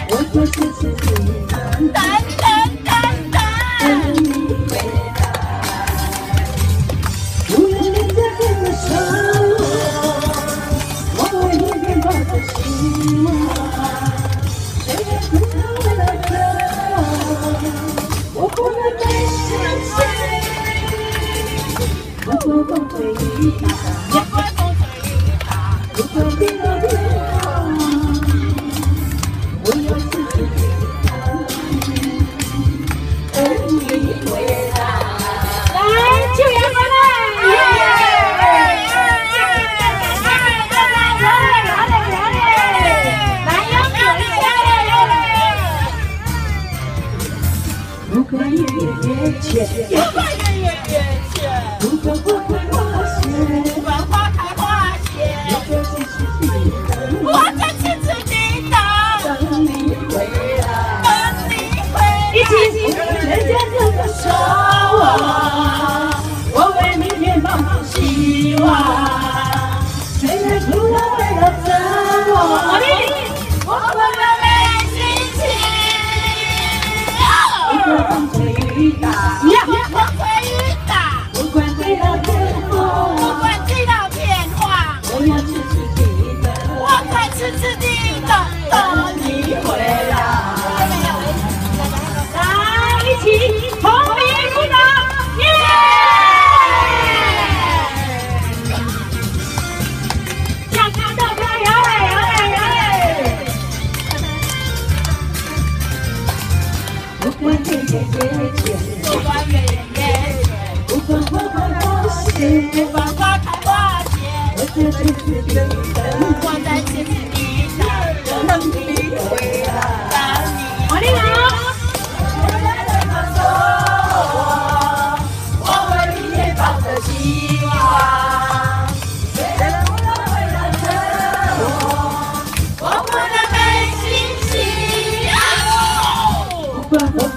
我就是自己等你回来。无论人家怎么说我为你面包的希望。谁也不能为了这，我不能被相信。如果风吹雨打，如果天高地厚，我要自己等你回来。来，救援回来！不管月月缺，不管花开花谢，我在静止地等你回来。一起人家怎么说我为明天放弃希望。虽然除了为了怎么我不能没心情。风吹雨打，不管地老天荒，我要痴痴地等你回来。来，一起同鸣鼓掌，耶！向上跳跳，摇嘞！不管天天夜间，不管花开花谢，我在静止地等你回来。好，你好。我为明天抱着希望。虽然不能为了这，我不能没信心。不管